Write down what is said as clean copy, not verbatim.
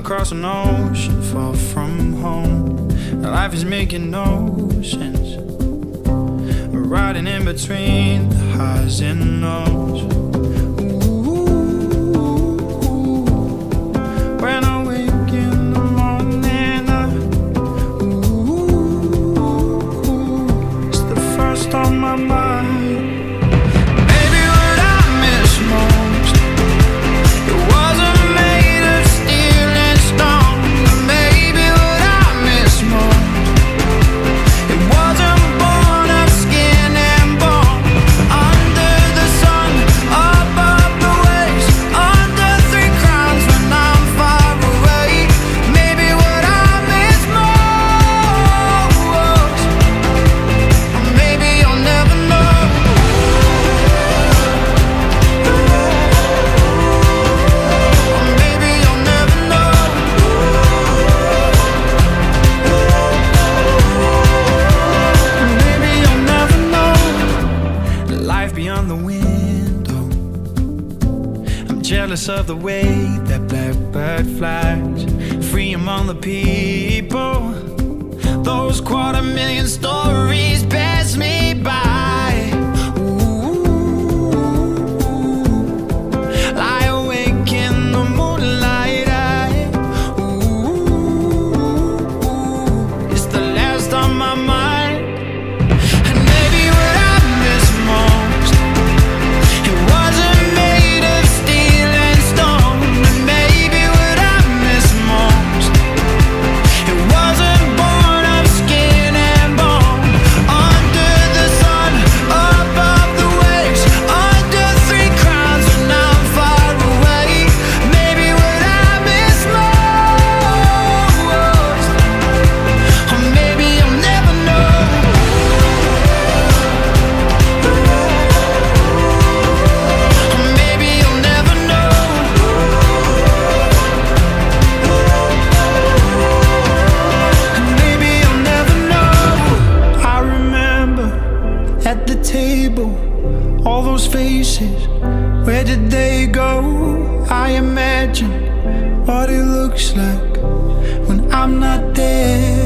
across an ocean far from home. Life is making no sense. We're riding in between the highs and lows. When I wake in the morning, it's the first on my mind. Baby, what I miss most, it wasn't made of steel and stone. Maybe what I miss most, it wasn't born of skin and bone. Under the sun, above the waves, under three crowns when I'm far away. Maybe what I miss most, or maybe I'll never know. Or maybe I'll never know. Maybe I'll never know. Life beyond the window. I'm jealous of the way that blackbird flies, free among the people. Those 250,000 stories pass me by. Ooh, lie awake in the moonlight. It's the last on my mind. And maybe what I miss most, it wasn't made of steel and stone. And maybe what I miss most, it wasn't born of skin and bone. Under the sun, above the waves, under three crowns when I'm far away. Maybe what I miss most, or maybe I'll never know. Or maybe I'll never know. Maybe I'll never know. I remember at the table, all those faces, where did they go? I imagine what it looks like when I'm not there.